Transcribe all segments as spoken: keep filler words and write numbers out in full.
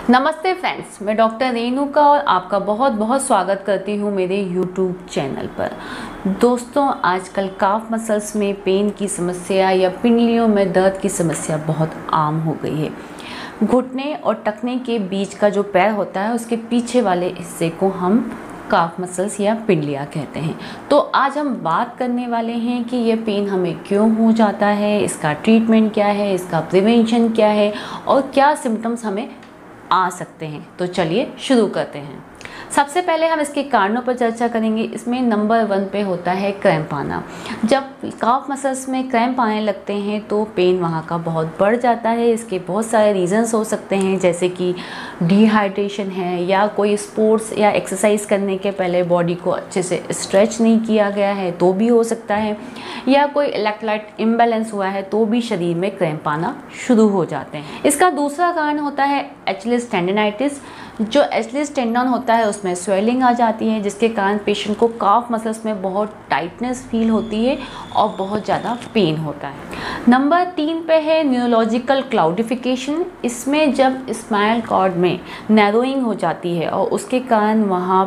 नमस्ते फ्रेंड्स, मैं डॉक्टर रेणुका और आपका बहुत बहुत स्वागत करती हूँ मेरे यूट्यूब चैनल पर। दोस्तों, आजकल काफ मसल्स में पेन की समस्या या पिंडलियों में दर्द की समस्या बहुत आम हो गई है। घुटने और टखने के बीच का जो पैर होता है उसके पीछे वाले हिस्से को हम काफ मसल्स या पिंडलियाँ कहते हैं। तो आज हम बात करने वाले हैं कि यह पेन हमें क्यों हो जाता है, इसका ट्रीटमेंट क्या है, इसका प्रिवेंशन क्या है और क्या सिम्टम्स हमें आ सकते हैं। तो चलिए शुरू करते हैं। सबसे पहले हम इसके कारणों पर चर्चा करेंगे। इसमें नंबर वन पे होता है क्रैम्प आना। जब काफ मसल्स में क्रैम्प आने लगते हैं तो पेन वहाँ का बहुत बढ़ जाता है। इसके बहुत सारे रीजंस हो सकते हैं, जैसे कि डिहाइड्रेशन है या कोई स्पोर्ट्स या एक्सरसाइज करने के पहले बॉडी को अच्छे से स्ट्रेच नहीं किया गया है तो भी हो सकता है, या कोई इलेक्ट्रोलाइट इम्बैलेंस हुआ है तो भी शरीर में क्रैम्प आना शुरू हो जाते हैं। इसका दूसरा कारण होता है एचिलिस टेंडिनाइटिस। जो एचिलिस टेंडन होता है उसमें स्वेलिंग आ जाती है, जिसके कारण पेशेंट को काफ मसल्स में बहुत टाइटनेस फील होती है और बहुत ज़्यादा पेन होता है। नंबर तीन पे है न्यूरोलॉजिकल क्लाउडिफिकेशन। इसमें जब स्पाइनल कॉर्ड में नैरोइंग हो जाती है और उसके कारण वहाँ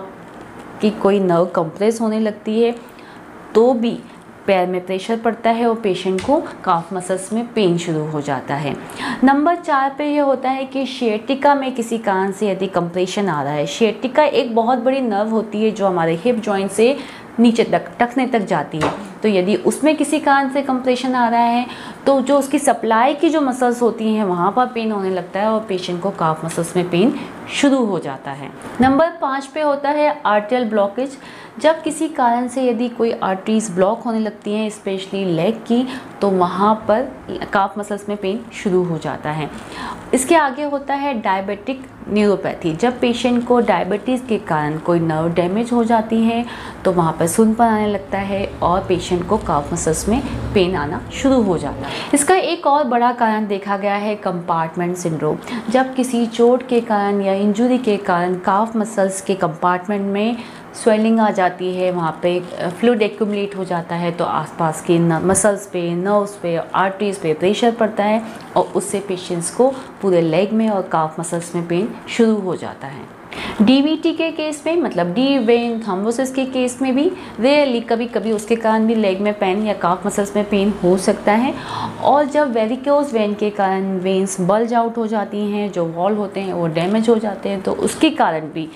की कोई नर्व कंप्रेस होने लगती है तो भी पैर में प्रेशर पड़ता है और पेशेंट को काफ मसल्स में पेन शुरू हो जाता है। नंबर चार पे ये होता है कि शियाटिका में किसी कारण से यदि कंप्रेशन आ रहा है। शियाटिका एक बहुत बड़ी नर्व होती है जो हमारे हिप जॉइंट से नीचे तक टखने तक जाती है। तो यदि उसमें किसी कारण से कंप्रेशन आ रहा है तो जो उसकी सप्लाई की जो मसल्स होती हैं वहाँ पर पेन होने लगता है और पेशेंट को काफ मसल्स में पेन शुरू हो जाता है। नंबर पाँच पे होता है आर्टेरियल ब्लॉकेज। जब किसी कारण से यदि कोई आर्टरीज ब्लॉक होने लगती हैं, स्पेशली लेग की, तो वहाँ पर काफ मसल्स में पेन शुरू हो जाता है। इसके आगे होता है डायबिटिक न्यूरोपैथी। जब पेशेंट को डायबिटीज़ के कारण कोई नर्व डैमेज हो जाती है तो वहाँ पर सुन्नपन आने लगता है और पेशेंट को काफ मसल्स में पेन आना शुरू हो जाता है। इसका एक और बड़ा कारण देखा गया है कंपार्टमेंट सिंड्रोम। जब किसी चोट के कारण या इंजरी के कारण काफ मसल्स के कंपार्टमेंट में स्वेलिंग आ जाती है, वहाँ पे फ्लूइड एक्यूमुलेट हो जाता है तो आसपास के मसल्स पे, नर्व्स पे, आर्टरीज पे प्रेशर पड़ता है और उससे पेशेंट्स को पूरे लेग में और काफ मसल्स में पेन शुरू हो जाता है। डीवीटी के केस में, मतलब डी वेन थ्रोम्बोसिस के केस में भी रेयरली कभी कभी उसके कारण भी लेग में पेन या काफ मसल्स में पेन हो सकता है। और जब वेरिकोज वेन के कारण वेन्स बल्ज आउट हो जाती हैं, जो वॉल होते हैं वो डैमेज हो जाते हैं, तो उसके कारण भी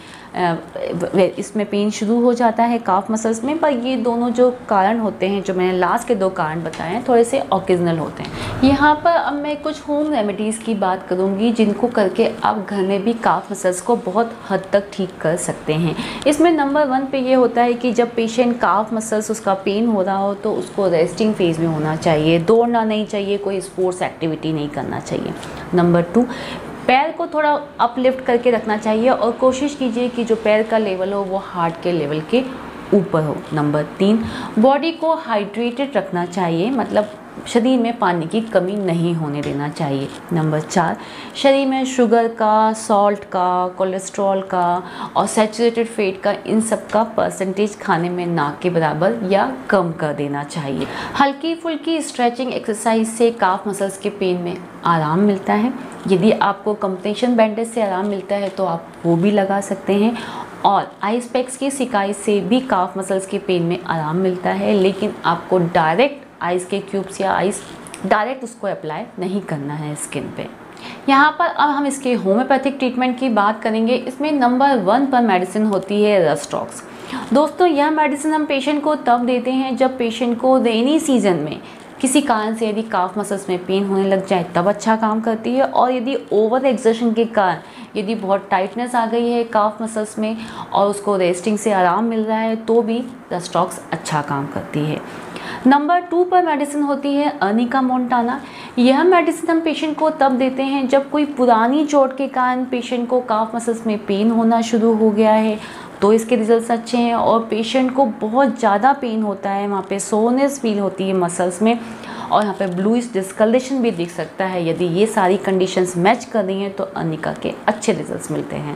इसमें पेन शुरू हो जाता है काफ मसल्स में। पर ये दोनों जो कारण होते हैं, जो मैंने लास्ट के दो कारण बताए हैं, थोड़े से ऑकेजनल होते हैं। यहाँ पर अब मैं कुछ होम रेमेडीज़ की बात करूँगी जिनको करके आप घर में भी काफ मसल्स को बहुत हद तक ठीक कर सकते हैं। इसमें नंबर वन पे ये होता है कि जब पेशेंट काफ मसल्स उसका पेन हो रहा हो तो उसको रेस्टिंग फेज में होना चाहिए, दौड़ना नहीं चाहिए, कोई स्पोर्ट्स एक्टिविटी नहीं करना चाहिए। नंबर टू, पैर को थोड़ा अपलिफ्ट करके रखना चाहिए और कोशिश कीजिए कि जो पैर का लेवल हो वो हार्ट के लेवल के ऊपर हो। नंबर तीन, बॉडी को हाइड्रेटेड रखना चाहिए, मतलब शरीर में पानी की कमी नहीं होने देना चाहिए। नंबर चार, शरीर में शुगर का, सॉल्ट का, कोलेस्ट्रॉल का और सैचुरेटेड फैट का, इन सब का परसेंटेज खाने में ना के बराबर या कम कर देना चाहिए। हल्की फुल्की स्ट्रेचिंग एक्सरसाइज से काफ मसल्स के पेन में आराम मिलता है। यदि आपको कंप्रेशन बैंडेज से आराम मिलता है तो आप वो भी लगा सकते हैं। और आइस पैक्स की सिकाई से भी काफ मसल्स के पेन में आराम मिलता है, लेकिन आपको डायरेक्ट आइस के क्यूब्स या आइस डायरेक्ट उसको अप्लाई नहीं करना है स्किन पे। यहाँ पर अब हम इसके होम्योपैथिक ट्रीटमेंट की बात करेंगे। इसमें नंबर वन पर मेडिसिन होती है रस्टॉक्स। दोस्तों, यह मेडिसिन हम पेशेंट को तब देते हैं जब पेशेंट को रेनी सीजन में किसी कारण से यदि काफ मसल्स में पेन होने लग जाए तब अच्छा काम करती है। और यदि ओवर एक्सर्शन के कारण यदि बहुत टाइटनेस आ गई है काफ मसल्स में और उसको रेस्टिंग से आराम मिल रहा है तो भी रस्टॉक्स अच्छा काम करती है। नंबर टू पर मेडिसिन होती है अर्निका मोंटाना। यह मेडिसिन हम पेशेंट को तब देते हैं जब कोई पुरानी चोट के कारण पेशेंट को काफ मसल्स में पेन होना शुरू हो गया है तो इसके रिजल्ट्स अच्छे हैं। और पेशेंट को बहुत ज़्यादा पेन होता है, वहाँ पे सोनेस फील होती है मसल्स में और यहाँ पे ब्लूइश डिस्कलरेशन भी दिख सकता है। यदि ये सारी कंडीशंस मैच कर रही हैं तो अर्निका के अच्छे रिजल्ट्स मिलते हैं।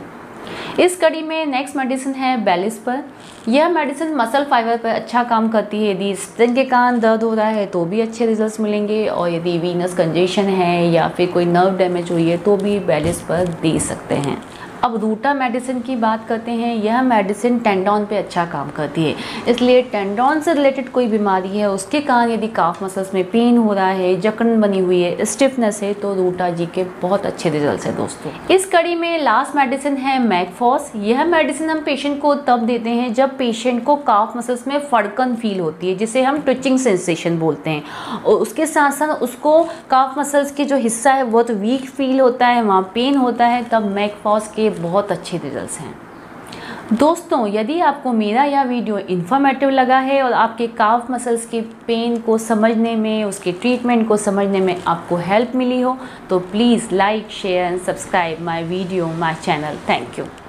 इस कड़ी में नेक्स्ट मेडिसिन है बेलिस पर। यह मेडिसिन मसल फाइबर पर अच्छा काम करती है। यदि स्प्लिन के कारण दर्द हो रहा है तो भी अच्छे रिजल्ट्स मिलेंगे, और यदि वीनस कंजेशन है या फिर कोई नर्व डैमेज हुई है तो भी बेलिस पर दे सकते हैं। अब रूटा मेडिसिन की बात करते हैं। यह मेडिसिन टेंडोन पे अच्छा काम करती है, इसलिए टेंडोन से रिलेटेड कोई बीमारी है उसके कारण यदि काफ मसल्स में पेन हो रहा है, जकड़न बनी हुई है, स्टिफनेस है, तो रूटा जी के बहुत अच्छे रिजल्ट्स हैं दोस्तों। इस कड़ी में लास्ट मेडिसिन है मैकफॉस। यह मेडिसिन हम पेशेंट को तब देते हैं जब पेशेंट को काफ मसल्स में फड़कन फील होती है, जिसे हम ट्विचिंग सेंसेशन बोलते हैं, और उसके साथ साथ उसको काफ मसल्स के जो हिस्सा है बहुत वीक फील होता है, वहाँ पेन होता है, तब मैकफॉस के बहुत अच्छे रिजल्ट्स हैं। दोस्तों, यदि आपको मेरा यह वीडियो इन्फॉर्मेटिव लगा है और आपके काफ मसल्स के पेन को समझने में, उसके ट्रीटमेंट को समझने में आपको हेल्प मिली हो, तो please like, share and subscribe my video, my channel. Thank you.